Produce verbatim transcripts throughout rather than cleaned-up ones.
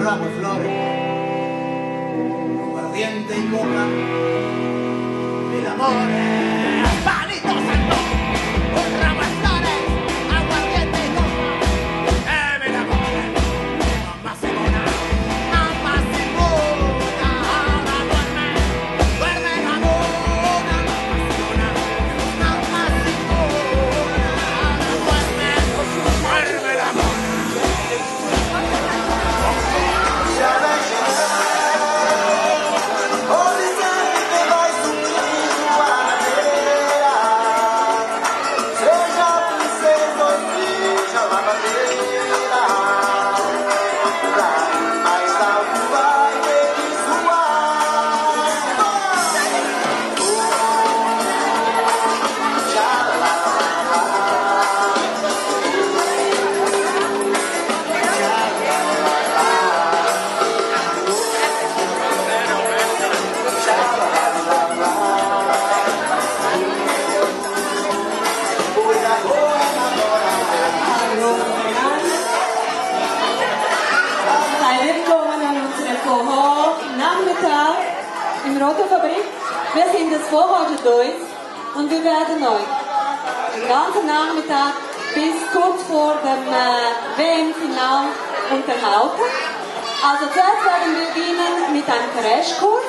ramo de flores, aguardiente y coca, el amor es panito santo, un ramo de flores, aguardiente y coca, el amor es mamá Simona, mamá Simona, ahora duerme, duerme la mona, mamá Simona, mamá Simona, ahora duerme, duerme la mona. Wir sind das Vorhaben durch und wir werden euch den ganzen Nachmittag bis kurz vor dem äh, W M-Final unterhalten. Also zuerst werden wir beginnen mit einem Crashkurs.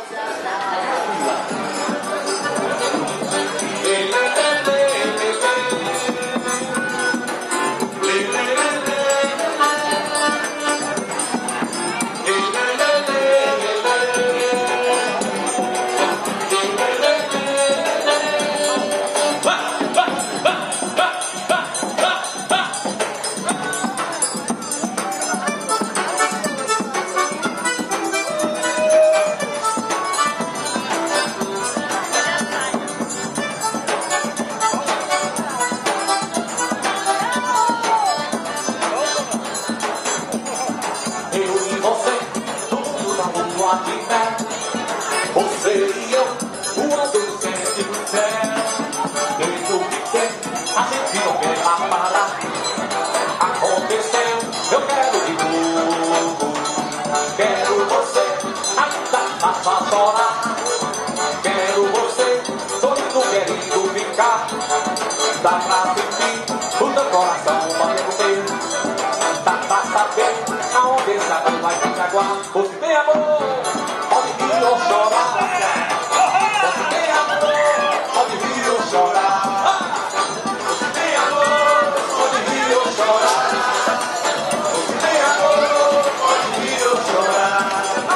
Dá pra sentir o teu coração batendo bem. Dá pra saber aonde esse amor vai te jaguar. Você tem amor, pode rir ou chorar. Você tem amor, pode rir ou chorar. Você tem amor, pode rir ou chorar. Você tem amor, pode rir ou chorar.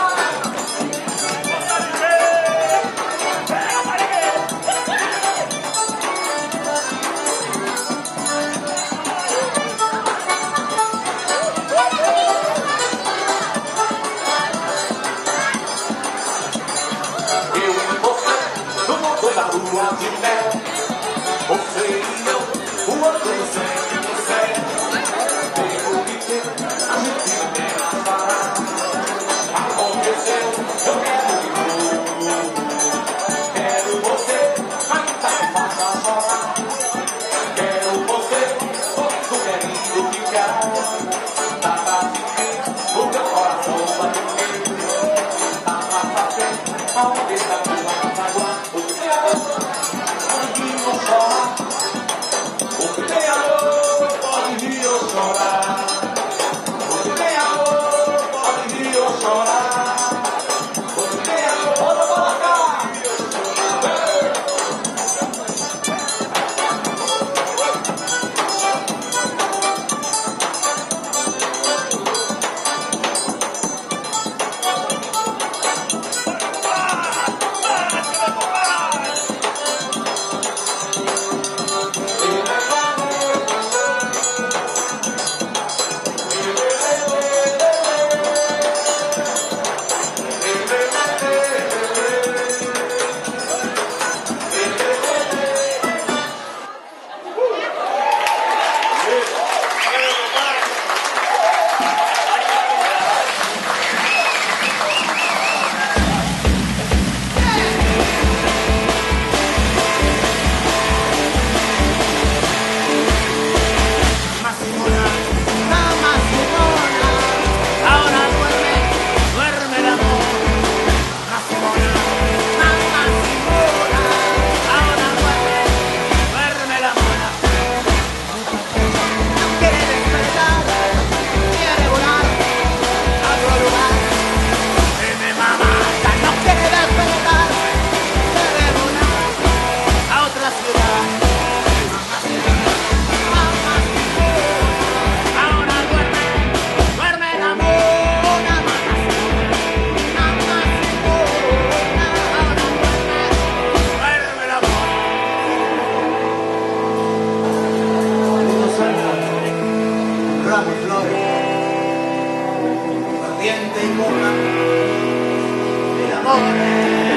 Lua de mel, você e eu, o outro sempre no céu. Devo viver, a gente não parar. Aconteceu, eu quero de novo. Quero você, ainda me faça chorar. Quero você, todo querendo ficar. Dá pra sentir o teu coração bater. Dá pra saber aonde está a tua mágoa. Você tem amor, pode rir ou chorar. Você tem amor, pode rir ou chorar. Você tem amor, bora cá. flores, ardiente y coja, el amor